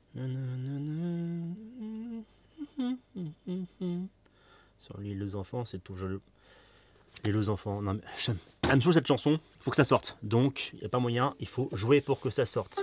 Sur l'île aux enfants, c'est tout joli. L'île aux enfants, non mais elle me saoule cette chanson, faut que ça sorte. Donc, il n'y a pas moyen, il faut jouer pour que ça sorte.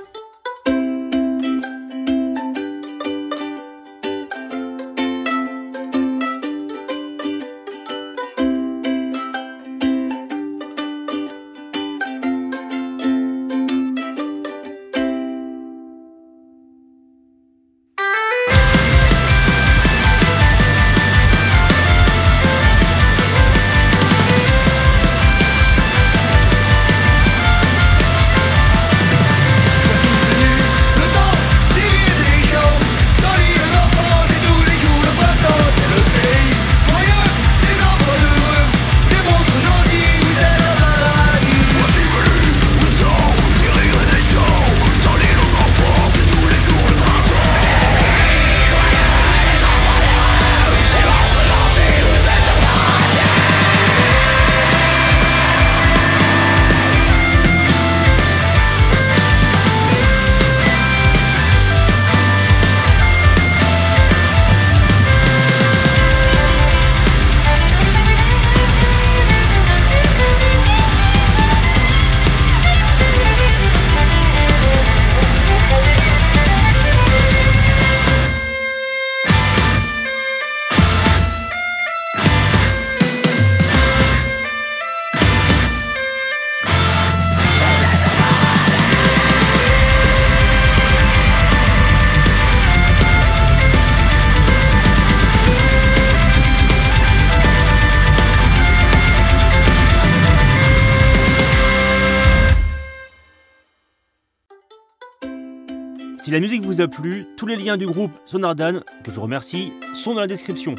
Si la musique vous a plu, tous les liens du groupe Sonardan, que je remercie, sont dans la description.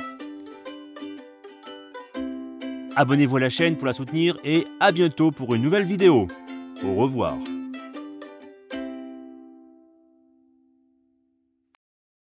Abonnez-vous à la chaîne pour la soutenir et à bientôt pour une nouvelle vidéo. Au revoir.